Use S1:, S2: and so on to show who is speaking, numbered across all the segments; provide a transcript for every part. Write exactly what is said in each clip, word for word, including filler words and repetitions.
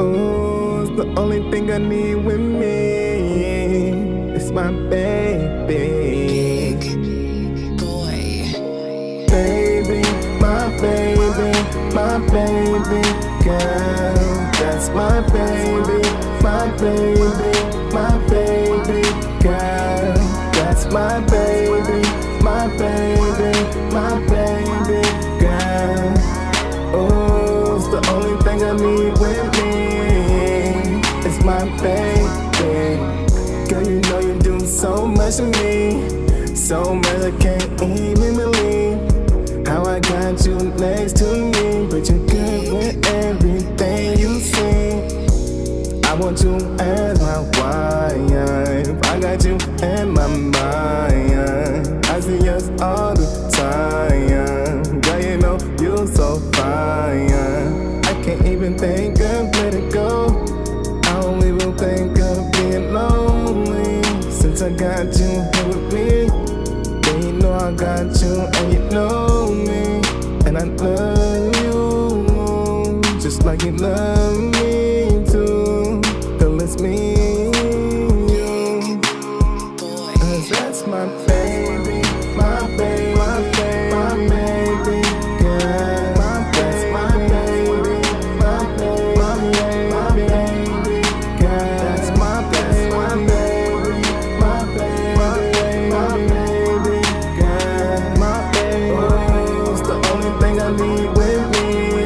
S1: Oh, it's the only thing I need with me. It's my baby.
S2: Big boy.
S1: Baby, my baby, my baby girl. That's my baby, my baby, my baby girl. That's my baby, my baby, my baby girl. Oh, it's the only thing I need with me. It's my baby. Girl, you know you do so much to me, so much I can't even believe how I got you next to me. But you're good with everything you see. I want you as my wife. I got you in my mind. I see us all the time. Girl, you know you're so fine. I can't even think of letting go. I don't even think of being lonely since I got you here with me. Then you know I got you and you know me, and I love you just like you love me too. Girl, it's me and you, 'cause that's my baby, my baby, my baby, my baby girl. That's my baby, my baby, my baby girl. That's my baby, my baby, my baby, my baby girl. My baby, oh, it's the only thing I need with me.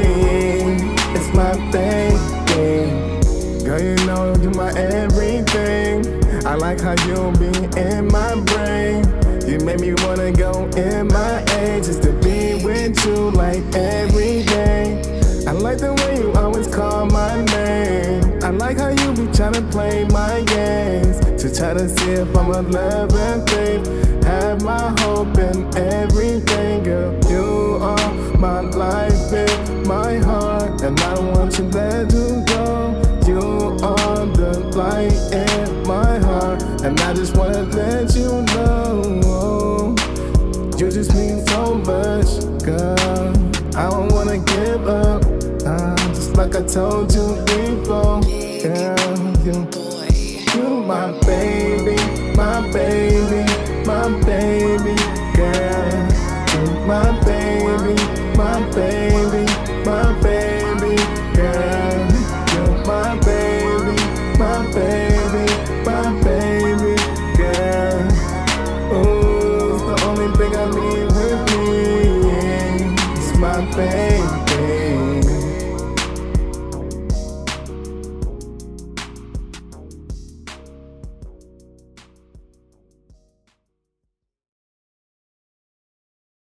S1: It's my baby. Girl, you know you're my everything. I like how you be in my brain. You make me wanna go in my age just to be with you like every day. I like the way you always call my name. I like how you be tryna play my games to try to see if I'm a love and faith. Have my hope in everything, girl. You are my life and my heart, and I don't want you let you go. You are the light in my heart, and I just wanna let you know you just mean so much, girl. I don't wanna give up, uh, just like I told you before, girl. You, you my baby, my baby, my baby girl. You my baby, my baby.